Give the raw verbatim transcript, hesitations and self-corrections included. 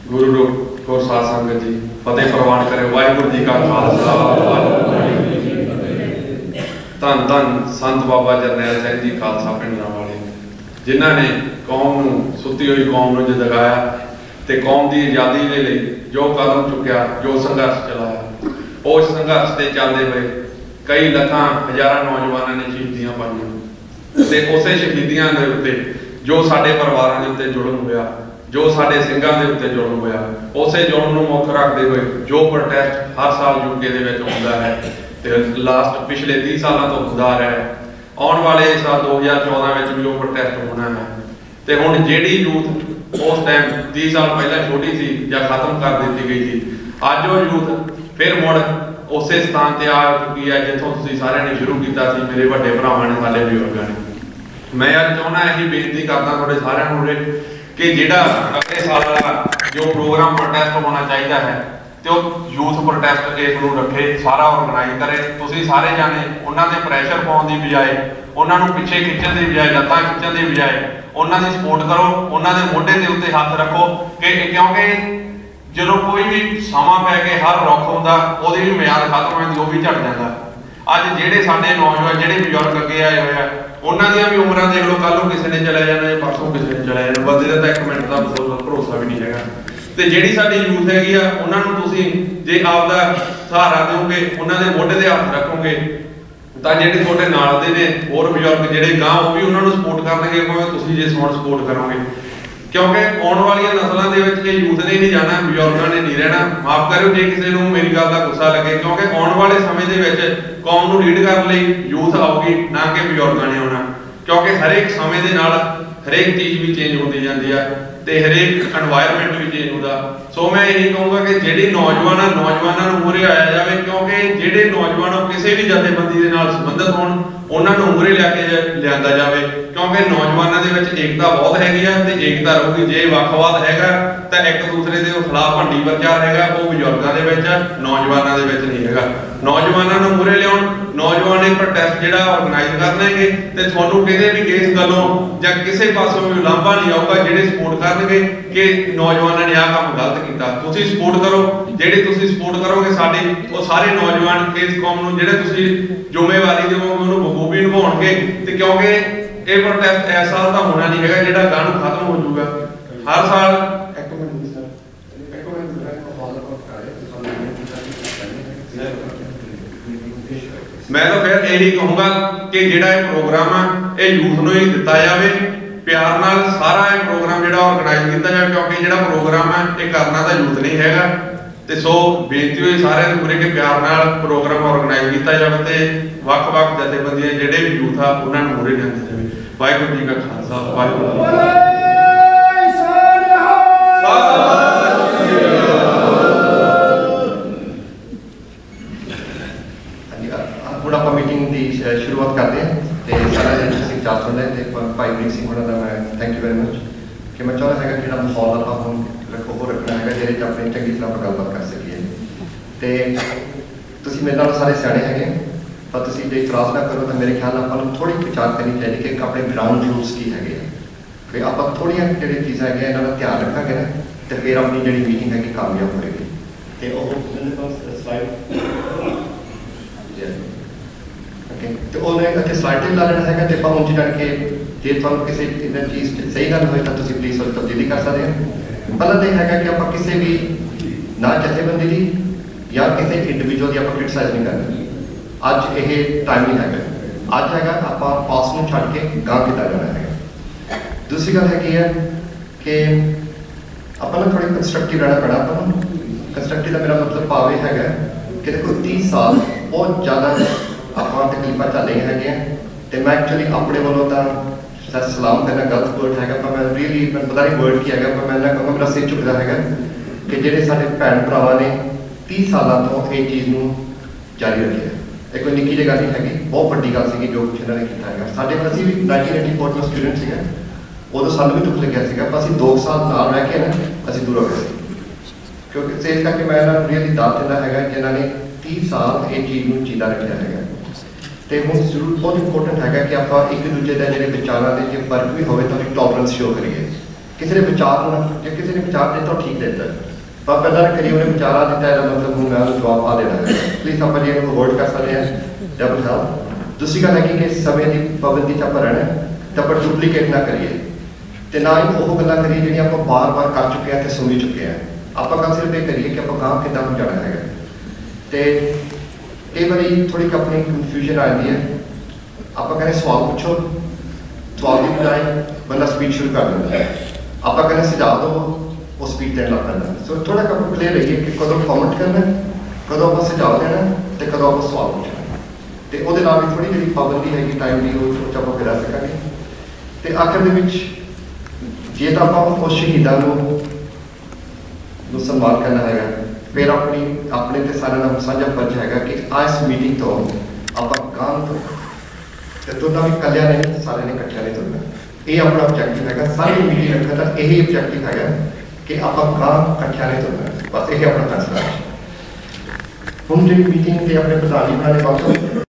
गुरु रूप और साध संगत जी फतेह प्रवान करे। वाहिगुरू जी का खालसा वाहिगुरू जी की फतेह। धन धन संत बाबा जरनैल सिंह जी खालसा पिंडरां वाले, जिन्हों ने कौम नूं सुती हुई कौम नूं जगाया ते कौम की आज़ादी के लिए जो कदम चुक्या, जो संघर्ष चलाया, उस संघर्ष से चलते हुए कई लखां हज़ारां नौजवानों ने शहीदियां पाईयां ते उसे शहीदियां दे उत्ते जो साडे परिवारां दे उत्ते जुल्म होया, जो साडे सिंघां दे उत्ते जुल्म होया, उसे जुल्म नूं मुख रखते हुए जो प्रोटेस्ट हर साल यूके दे विच हुंदा है ते लास्ट पिछले तीस सालों तो हुंदा रहा है। आने वाले साल दो हज़ार चौदह में भी वो प्रोटेस्ट होना है। तो हुण जिहड़ी यूथ उस टाइम तीस साल पहले छोटी सी या खत्म कर दी गई थी, अज वो यूथ फिर मुड़ उस स्थान पर आ चुकी है जितों तुसीं सारिਆਂ ने शुरू किया सी, मेरे वड्डे भरावां ने, साडे बजुर्गां ने। मैं अज चाहुंदा यही बेनती करदा तुहाडे सारिਆਂ नूं कि जिहड़ा अगले साल वाला जो प्रोग्राम प्रोटेस्ट होना चाहिए है तो यूथ प्रोटेस्ट इस नूं रखे, सारा ऑर्गेनाइज करे। तुसीं सारे जाने उन्हां दे प्रैशर पाउण दी बजाए, उन्हां नूं पिछे खिच्चण दी बजाए, लत्तां खिच्चण दी बजाए उन्हां दी सपोर्ट करो, उन्हां दे मोढे दे उत्ते हत्थ रखो कि क्योंकि जो कोई भी समा पै के हर रुख होंदा उहदी भी मियाद खत्म हो जाती, वो भी झड़ जाता। अज जिहड़े साडे नौजवान जिहड़े बजुर्ग अगे आए हुए हैं उन्हां दीयां भी उमरां देख लो, कल नूं किसी ने चले जाना, परसों किसी ने चले जाना, बंदे दा एक मिनट का भरोसा भी नहीं हैगा। ते जिहड़ी साडी यूथ हैगी आ उन्हां नूं तुसीं जे आपदा सहारा दोगे, उन्हां दे मोढे ते हत्थ रखोगे तां जिहड़े तुहाडे नाल दे ने होर बजुर्ग जिहड़े गांह वो भी उन्हां नूं सपोर्ट करनगे, भावें तुसीं जे हुण सपोर्ट करोगे। क्योंकि आने वाली नस्लों के यूथ ने नहीं जाना, बजुर्गों ने नहीं रहना। माफ करो जो किसी को मेरी गल का गुस्सा लगे, क्योंकि आने वाले समय के कौम को लीड करने लिए यूथ आऊगी, ना कि बजुर्गों ने आना। क्योंकि हरेक समय के नाल हरेक चीज़ भी चेंज होती जाती है तो हरेक एनवायरमेंट भी चेंज होता। सो मैं यही कहूँगा कि जिहड़े नौजवान नौजवानों को मूहरे आया जाए, क्योंकि जिहड़े नौजवान किसी भी जथेबंदी के नाल संबंधित होण उन्होंने मूहरे लैके लिया जाए, क्योंकि नौजवानों के एकता बहुत हैगी है तो एकता रहूगी। जे वक्खवाद हैगा तो एक दूसरे के खिलाफ भंडी प्रचार हैगा, वो बजुर्गों के नौजवानों के नहीं हैगा। नौजवानों को मूहरे लिया, नौजवान ने प्रोटेस्ट जिहड़ा ऑर्गेनाइज करनगे तो तुहानूं किसी भी केस गलों या किसी पासों भी लांभा नहीं आऊगा। जिहड़े सपोर्ट करनगे कि नौजवानों ने आ काम गलत किया, तुसीं सपोर्ट करो। जिहड़े तुसीं सपोर्ट करोगे साडी वो सारे नौजवान इस कौम नूं जिहड़े तुसीं जिम्मेवारी देवोगे उन्होंने बखूबी निभाउणगे। ते क्योंकि ये प्रोटेस्ट इस साल तो होना नहीं है, जिहड़ा गांह नूं खत्म हो जाऊगा हर साल। एक मिनट मैं तो फिर यही कहूँगा कि जिहड़ा ये प्रोग्राम है ये यूथ नूं ही दिता जाए, प्यार नाल सारा ये प्रोग्राम जिहड़ा ऑर्गेनाइज किया जाए, क्योंकि जिहड़ा प्रोग्राम है ये करना तो यूथ नहीं हैगा। ते सो बेनती हुई सारे पूरे के प्यार नाल प्रोग्राम ऑर्गेनाइज किया जाए तो वक्-वक् जथेबंदियां जिहड़े भी यूथ आ उन्हां नूं मूहरे लिआंदा जाए। वाहिगुरू जी का खालसा, वाहिगुरू जी की फतेह। ਹੁਣ ਆਪਾਂ ਮੀਟਿੰਗ ਦੀ ਸ਼ੁਰੂਆਤ ਕਰਦੇ ਹਾਂ ਤੇ ਸਾਰਾ ਇੰਟਰੈਸਟਿੰਗ ਚਾਹ ਸੁਣਨਾ ਹੈ ਤੇ ਭਾਈ ਵੀਰ ਸਿੰਘ ਹੋਣਾ ਦਾ ਮੈਂ ਥੈਂਕ ਯੂ ਵੈਰੀ ਮਚ ਕਿ ਮੈਂ ਚਾਹੁੰਦਾ ਹੈਗਾ ਜਿਹੜਾ ਮਾਹੌਲ ਆਪਾਂ ਹੁਣ ਰੱਖੋ ਉਹ ਰੱਖਣਾ ਹੈਗਾ ਜਿਹਦੇ 'ਚ ਆਪਣੀ ਚੰਗੀ ਤਰ੍ਹਾਂ ਆਪਾਂ ਗੱਲਬਾਤ ਕਰ ਸਕੀਏ। ਤੇ ਤੁਸੀਂ ਮੇਰੇ ਨਾਲ ਸਾਰੇ ਸਿਆਣੇ ਹੈਗੇ, ਪਰ ਤੁਸੀਂ ਜੇ ਇਤਰਾਜ਼ ਨਾ ਕਰੋ ਤਾਂ ਮੇਰੇ ਖਿਆਲ ਨਾਲ ਆਪਾਂ ਨੂੰ ਥੋੜ੍ਹੀ ਵਿਚਾਰ ਕਰਨੀ ਚਾਹੀਦੀ ਕਿ ਆਪਣੇ ਗਰਾਊਂਡ ਰੂਲਸ ਕੀ ਹੈਗੇ ਆ, ਕਿ ਆਪਾਂ ਥੋੜ੍ਹੀਆਂ ਜਿਹੜੀਆਂ ਚੀਜ਼ਾਂ ਹੈਗੀਆਂ ਇਹਨਾਂ ਦਾ ਧਿਆਨ ਰੱਖਾਂਗੇ ਨਾ ਤੇ ਫਿਰ ਆਪਣੀ ਜਿਹੜੀ ਮੀਟਿੰਗ ਹੈਗੀ ਕਾਮਯਾਬ ਹੋਏਗੀ। ਤੇ ਉਹ ਸਲਾਈਡ तो उन्हें स्लाइड ला लेना है तो आप उंज जान के जे तुहानूं किसी चीज़ सही गल होए तो तुसीं प्लीज़ उसकी तब्दीली कर सकते हैं। पहला तो है कि आप किसी भी ना जथेबंदी की या किसी इंडिविजुअल की आप क्रिटिसाइज नहीं करना। अज ये टाइम नहीं है, अज है आप पास में छड़ के गांह किया जाना है। दूसरी गल है कि आप थोड़ी कंस्ट्रक्टिव रहना पैना। आप कंस्ट्रक्टिव का मेरा मतलब भाव यह है कि देखो तीस साल बहुत ज़्यादा ਆਪਾਂ ਤਕਲੀਫਾਂ ਚੱਲ ਰਹੀਆਂ ਹੈਗੀਆਂ ਤੇ ਮੈਂ ਐਕਚੁਅਲੀ ਆਪਣੇ ਵੱਲੋਂ ਤਾਂ ਸਰ ਸਲਾਮ ਕਰਨਾ ਗਲਤ ਵਰਡ ਹੈਗਾ, ਪਰ ਮੈਂ ਰੀਅਲੀ ਮੈਨੂੰ ਪਤਾ ਨਹੀਂ ਵਰਡ ਕੀ ਹੈਗਾ, ਪਰ ਮੈਂ ਨਾ ਕਹਾਂਗਾ ਮੇਰਾ ਸਿਰ ਝੁਕਦਾ ਹੈਗਾ ਕਿ ਜਿਹੜੇ ਸਾਡੇ ਭੈਣ ਭਰਾਵਾਂ ਨੇ तीस ਸਾਲਾਂ ਤੋਂ ਇਹ ਚੀਜ਼ ਨੂੰ ਜਾਰੀ ਰੱਖਿਆ। ਇਹ ਕੋਈ ਨਿੱਕੀ ਜਿਹੀ ਗੱਲ ਨਹੀਂ ਹੈਗੀ, ਬਹੁਤ ਵੱਡੀ ਗੱਲ ਸੀਗੀ ਜੋ ਕੁਛ ਇਹਨਾਂ ਨੇ ਕੀਤਾ ਹੈਗਾ। ਸਾਡੇ ਅਸੀਂ ਵੀ ਨਾਈਨਟੀਨ ਏਟੀ ਫੋਰ ਤੋਂ ਸਟੂਡੈਂਟ ਸੀਗਾ, ਉਦੋਂ ਸਾਨੂੰ ਵੀ ਦੁੱਖ ਲੱਗਿਆ ਸੀਗਾ, ਪਰ ਅਸੀਂ ਦੋ ਸਾਲ ਨਾਲ ਰਹਿ ਕੇ ਨਾ ਅਸੀਂ ਦੂਰ ਹੋ ਗਏ ਸੀ। ਕਿਉਂਕਿ ਇਸ ਕਰਕੇ ਮੈਂ ਇਹਨਾਂ ਨੂੰ ਰੀਅਲੀ ਦਾਤ ਦਿੰਦਾ ਹੈਗਾ ਕਿ ਇਹਨਾਂ ਨੇ तीस ਸਾਲ ਇਹ ਚੀਜ਼ ਨੂੰ ਜਿੰਦਾ ਰੱਖਿਆ ਹੈਗਾ। तो हम जरूर बहुत इंपोर्टेंट है कि आप एक दूजे के जो विचारों के जो फर्क भी हो टॉलरेंस शो करिए। किसी ने विचार होना, जो किसी ने विचार देता वो ठीक देता है, पर पता ना करिए उन्हें विचार आ देता है मतलब हूँ मैं जवाब आ देना है, प्लीज आप ये अवॉइड कर सकते हैं डबल साहब। दूसरी गल है कि समय की पाबंदी च आप रहना तो आप डुप्लीकेट ना करिए तो ना ही वो गल्लां करिए जी आप बार बार कर चुके हैं तो सुन ही चुके हैं। आप गल सिर्फ ये करिए कि आप गांव कितना जाना है तो कई बार थोड़ी अपनी कन्फ्यूजन आ जाती है, आप कहने सवाल पूछो, सवाल की बजाय बंदा स्पीच शुरू कर देता है, आप कहने सुझाव दो वो स्पीच देने लग पैदा। सो थोड़ा आप क्लीयर रहिए कि कदों कॉमेंट करना, कदों आप सुझाव देना तो कदों आप सवाल पूछना, तो वो भी थोड़ी जी पाबंदी है टाइम की वो आप करा सकेंगे। तो आखिर के जे तो आप उस शहीदों को सम्मान करना है, फिर अपनी अपने तो सारे का साझा फर्ज है कि इस मीटिंग तो आप काम तो तुरना भी कलिया नहीं, सारे ने इकट्ठा नहीं तुरना, ये अपना ऑब्जेक्टिव है। सारी मीटिंग रखा तो यही ऑब्जेक्टिव है कि आप काम इकट्ठा नहीं तुरना, बस यही अपना फैसला है। हम जी मीटिंग के अपने प्रधान जी बनाने वाले